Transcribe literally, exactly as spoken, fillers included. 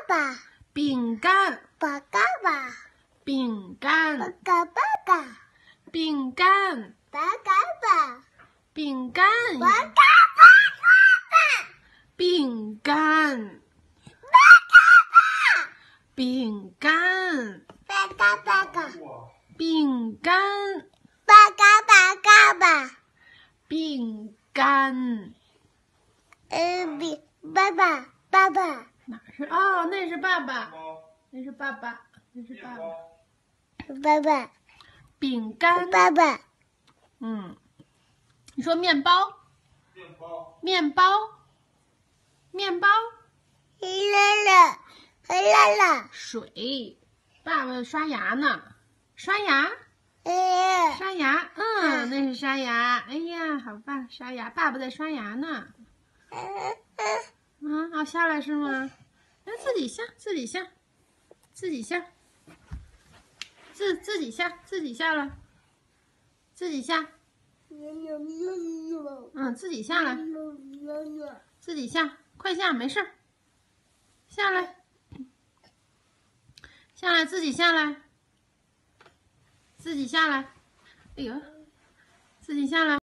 爸， 饼干， 爸爸爸， 饼爸干， 爸爸爸， 饼干， 爸爸爸， 饼干， 爸爸爸爸， 饼干，饼干， 爸爸爸爸， 饼干， 爸爸爸爸爸， 饼干。 呃，比爸爸爸爸， 哪是？哦，那是爸爸，那是爸爸，那是爸爸。 爸爸饼干， 爸爸， 嗯，你说面包， 面包， 面包，面包， 黑啦啦，黑啦啦， 水，爸爸刷牙呢，刷牙， 哎， 刷牙，嗯，那是刷牙。哎呀，好棒，刷牙，爸爸在刷牙呢。嗯，好下来是吗？那自己下，自己下，自己下，自自己下，自己下了，自己下，嗯，自己下来，自己下，快下，没事儿，下来，下来，自己下来，自己下来，哎呦，自己下来。